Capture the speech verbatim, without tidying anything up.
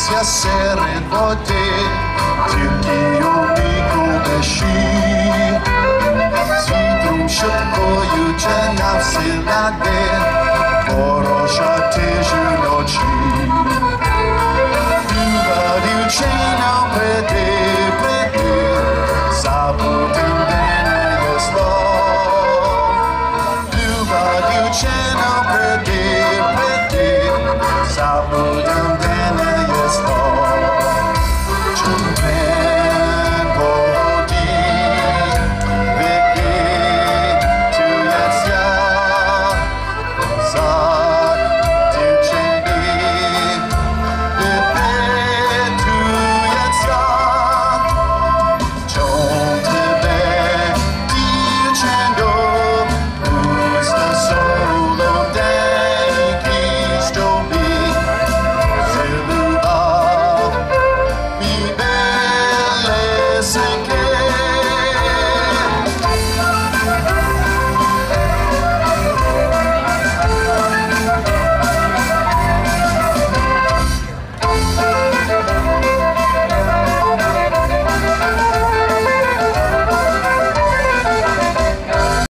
Кхитаджется серед води, тільки обіку дощі. З вітром щоткою ченав силади, ворожа тижу ночі. Люба дівчино, приди, приди, забудем день слов. Люба дівчино, приди, приди, забудем день слов. Човен по воді, Khytajetsja, за дівчини, Khytajetsja. Чом тебе, дівчино, пусть на солоденький стовбі.